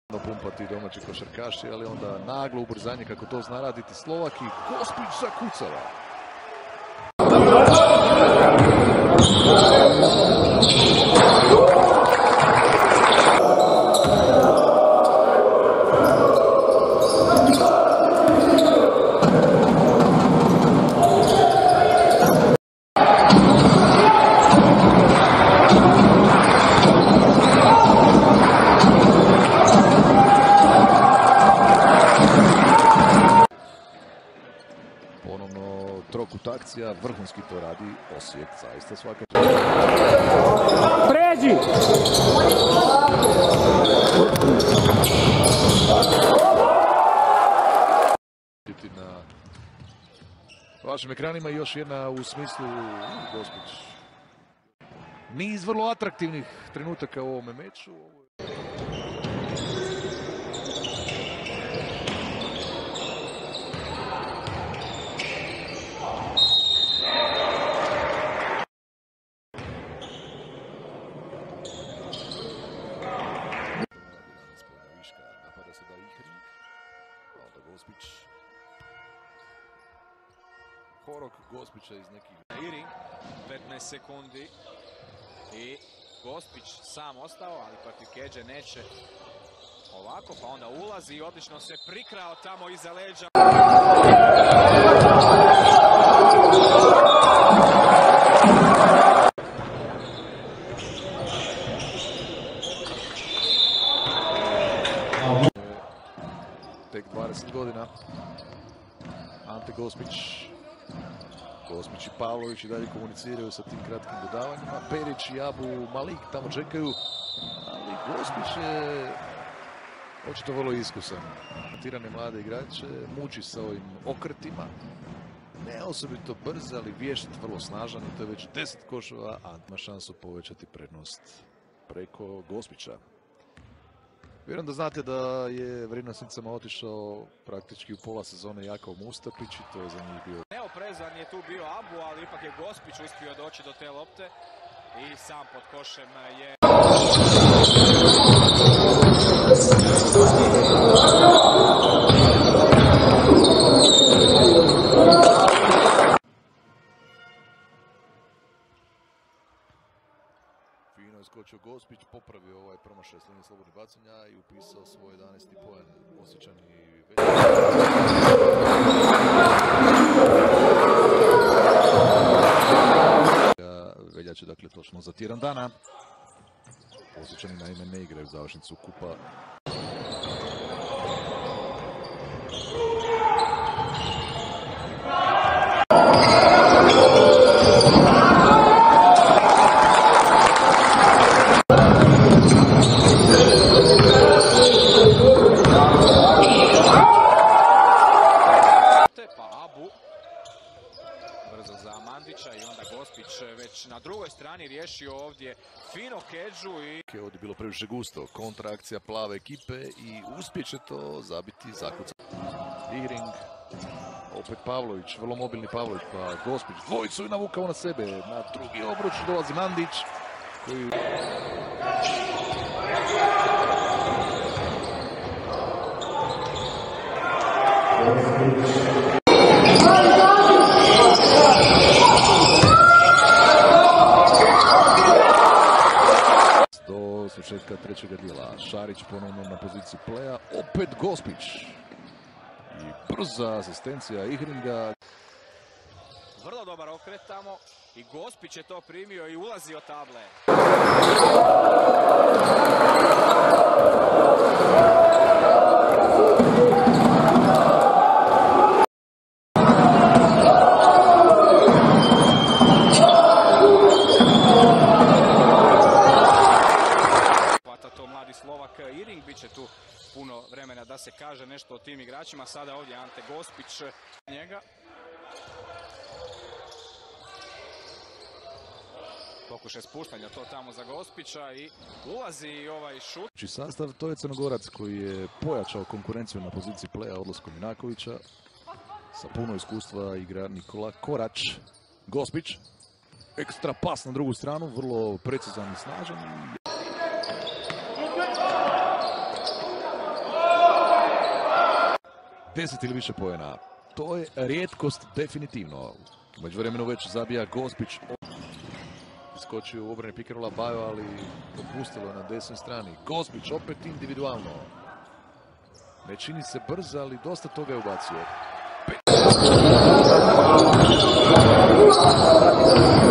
Pumpati domaći košarkaši, ali onda naglo ubrzanje kako to zna raditi Slovak i Gospić zakucava. Ponovno trokut akcija, vrhunski to radi Osijek, zaista svaka čast. Pređi! Na vašim ekranima još jedna u smislu Gospić. Niz vrlo atraktivnih trenutaka u ovome meču. Napada se da Ihring, onda Gospić. Horok Gospića iz nekih... Ihring, 15 sekundi i Gospić sam ostao, ali protiv Kedže neće ovako, pa onda ulazi i odlično se prikrao tamo iza leđa. Tek 20 godina. Ante Gospić. Gospić i Pavlović i dalje komuniciraju sa tim kratkim dodavanjima. Perić i Abu Malik tamo čekaju. Ali Gospić je očito vrlo iskusan. Tirane mlade igrače, muči sa ovim okretima. Ne osobito brz, ali vješt, vrlo snažan i to je već 10 koševa, a ima šansu povećati prednost preko Gospića. Vjerujem da znate da je Vrijednosnicama otišao praktički u pola sezone Jakov Mustapić i to je za njih bio... Neoprezan je tu bio Abu, ali ipak je Gospić uspio doći do te lopte i sam pod košem je... Fino je skočio Gospić, popravio ovaj promašaj s linije slobodnih bacanja i upisao svoj 11. poen. Osjećani veljače, dakle točno za tjedan dana. Osjećani naime ne igraju završnicu kupa. Brzo za Mandića i onda Gospić već na drugoj strani riješio ovdje fino Kedžu i... Ovdje je bilo previše gusto, kontraakcija plave ekipe i uspjeće to zabiti zakucam. Ihring, opet Pavlović, vrlo mobilni Pavlović, pa Gospić dvojicu i navukao na sebe. Na drugi obruč dolazi Mandić koji... Do sučetka trećega dijela. Šarić ponovno na poziciji pleja. Opet Gospić. I brza asistencija Ihringa. Vrlo dobar okret tamo i Gospić je to primio i ulazi od table. Slovak Ihring, bit će tu puno vremena da se kaže nešto o tim igračima. Sada ovdje Ante Gospić njega. Pokušaj spuštanja to tamo za Gospića i ulazi ovaj šut. Sastav to je Crnogorac koji je pojačao konkurenciju na poziciji pleja odlaskom Minakovića. Sa puno iskustva igra Nikola Korač. Gospić. Ekstra pas na drugu stranu, vrlo precizan i snažan. 10 ili više poena. To je rijetkost definitivno. U međuvremenu već zabija Gospić. Skočio u obrani pick and rolla Bajo, ali popustilo na desnoj strani. Gospić opet individualno. Ne čini se brzo, ali dosta toga je ubacio.